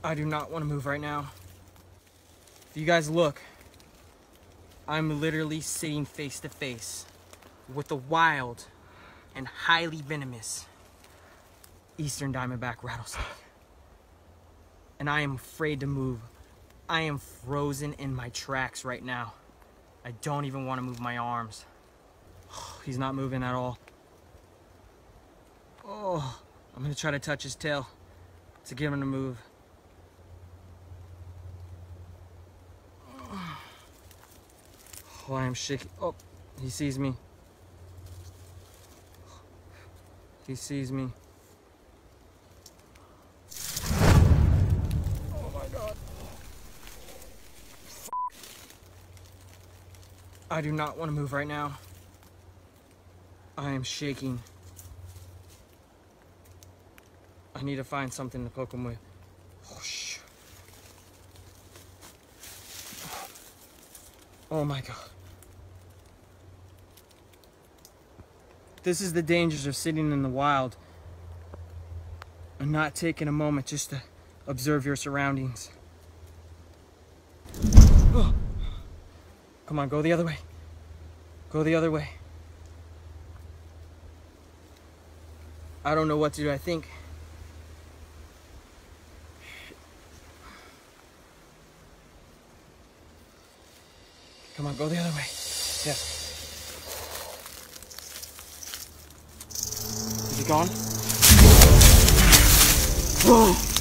I do not want to move right now. If you guys look, I'm literally sitting face to face with the wild and highly venomous Eastern Diamondback rattlesnake. And I am afraid to move. I am frozen in my tracks right now. I don't even want to move my arms. He's not moving at all. Oh, I'm gonna try to touch his tail to get him to move. Oh, I am shaking. Oh, he sees me. He sees me. Oh my God. I do not want to move right now. I am shaking. I need to find something to poke him with. Oh, shoot. Oh my God. This is the dangers of sitting in the wild and not taking a moment just to observe your surroundings. Oh. Come on, go the other way. Go the other way. I don't know what to do. I think come on, go the other way. Yeah. Is he gone? Oh.